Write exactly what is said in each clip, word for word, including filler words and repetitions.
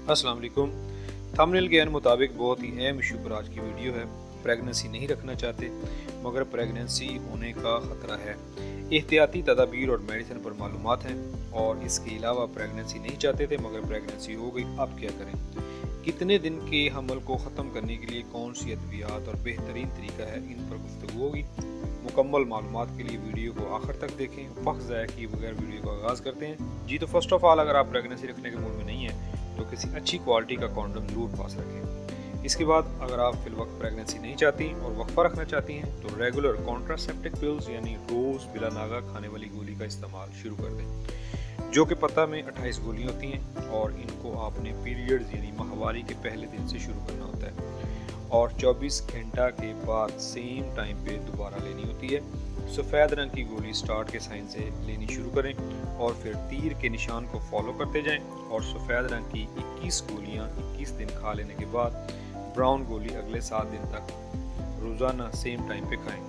अस्सलाम वालेकुम। थंबनेल के मुताबिक बहुत ही अहम इशू पर आज की वीडियो है। प्रेगनेंसी नहीं रखना चाहते मगर प्रेगनेंसी होने का ख़तरा है। एहतियाती तदाबीर और मेडिसिन पर मालूमात हैं। और इसके अलावा प्रेगनेंसी नहीं चाहते थे मगर प्रेगनेंसी हो गई, अब क्या करें। कितने दिन के हमल को ख़त्म करने के लिए कौन सी अद्वियात और बेहतरीन तरीका है, इन पर गुफ्तगू होगी। मुकम्मल मालूमात के लिए वीडियो को आखिर तक देखें। वक्त ज़ाया किए बगैर वीडियो का आगाज़ करते हैं। जी तो फर्स्ट ऑफ ऑल, अगर आप प्रेगनेंसी रखने के मूड में नहीं है तो किसी अच्छी क्वालिटी का कॉन्डम ज़रूर पास रखें। इसके बाद अगर आप फिल वक्त प्रेगनेंसी नहीं चाहती और वक्फा रखना चाहती हैं तो रेगुलर कॉन्ट्रासेप्टिव पिल्स यानी रोज़ बिला नागा खाने वाली गोली का इस्तेमाल शुरू कर दें, जो कि पता में अट्ठाईस गोलियाँ होती हैं और इनको आपने पीरियड्स यानी माहवारी के पहले दिन से शुरू करना होता है और चौबीस घंटा के बाद सेम टाइम पे दोबारा लेनी होती है। सफ़ेद रंग की गोली स्टार्ट के साइन से लेनी शुरू करें और फिर तीर के निशान को फॉलो करते जाएं और सफ़ेद रंग की इक्कीस गोलियां इक्कीस दिन खा लेने के बाद ब्राउन गोली अगले सात दिन तक रोज़ाना सेम टाइम पे खाएं।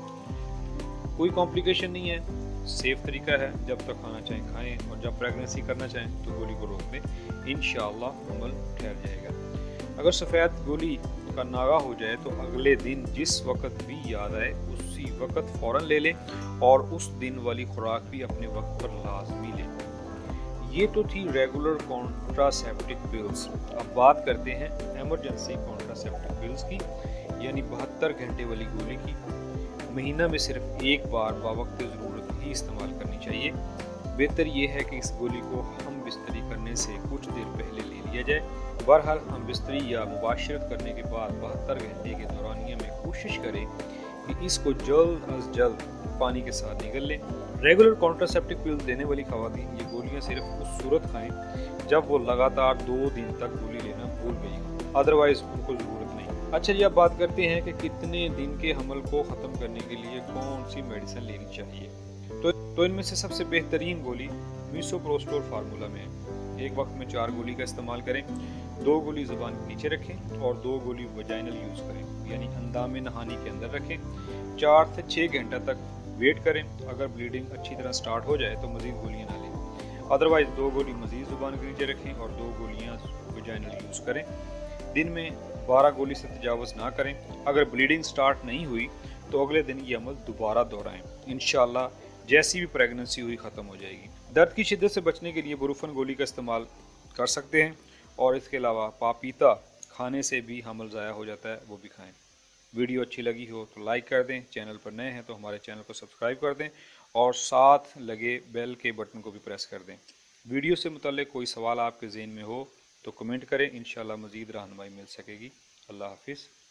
कोई कॉम्प्लिकेशन नहीं है, सेफ तरीका है। जब तक खाना चाहें खाएं और जब प्रेगनेंसी करना चाहें तो गोली को रोक दें, इंशाअल्लाह अमल ठहर जाएगा। अगर सफ़ेद गोली का नागा हो जाए तो अगले दिन जिस वक्त भी याद आए उसी वक्त फ़ौरन ले लें और उस दिन वाली खुराक भी अपने वक्त पर लाजमी लें। ये तो थी रेगुलर कॉन्ट्रासेप्टिव पिल्स। अब बात करते हैं एमरजेंसी कॉन्ट्रासेप्टिव पिल्स की, यानी बहत्तर घंटे वाली गोली की। महीना में सिर्फ एक बार बावक्त ज़रूरत ही इस्तेमाल करनी चाहिए। बेहतर ये है कि इस गोली को हम बिस्तरी करने से कुछ देर पहले ले लिया जाए। बहरहाल हम बिस्तरी या मुबाशरत करने के बाद बहत्तर घंटे के दौरानिया में कोशिश करें कि इसको जल्द अज जल्द पानी के साथ निगल लें। रेगुलर कॉन्ट्रासेप्टिव पिल्स लेने वाली खवातीन ये गोलियां सिर्फ उस सूरत खाएं जब वो लगातार दो दिन तक गोली लेना भूल गई, अदरवाइज उनको ज़रूरत नहीं। अच्छा जी, अब बात करते हैं कि कितने दिन के हमल को ख़त्म करने के लिए कौन सी मेडिसिन लेनी चाहिए। तो, तो इनमें से सबसे बेहतरीन गोली मिसोप्रोस्टोल फार्मूला में है। एक वक्त में चार गोली का इस्तेमाल करें। दो गोली ज़ुबान के नीचे रखें और दो गोली वजाइनल यूज़ करें, यानी अंदाम नहानी के अंदर रखें। चार से छः घंटा तक वेट करें। अगर ब्लीडिंग अच्छी तरह स्टार्ट हो जाए तो मज़ीद गोलियां ना लें, अदरवाइज़ दो गोली मज़ीद ज़ुबान के नीचे रखें और दो गोलियां वजाइनल यूज़ करें। दिन में बारह गोली से तजावज़ ना करें। अगर ब्लीडिंग स्टार्ट नहीं हुई तो अगले दिन ये अमल दोबारा दोहराएं। इंशाअल्लाह जैसी भी प्रेगनेंसी हुई ख़त्म हो जाएगी। दर्द की शिद्दत से बचने के लिए बुरुफन गोली का इस्तेमाल कर सकते हैं और इसके अलावा पापीता खाने से भी हमल ज़ाया हो जाता है, वो भी खाएं। वीडियो अच्छी लगी हो तो लाइक कर दें, चैनल पर नए हैं तो हमारे चैनल को सब्सक्राइब कर दें और साथ लगे बेल के बटन को भी प्रेस कर दें। वीडियो से मुताल्लिक़ कोई सवाल आपके ज़हन में हो तो कमेंट करें, इंशाअल्लाह मज़ीद रहनुमाई मिल सकेगी। अल्लाह हाफिज़।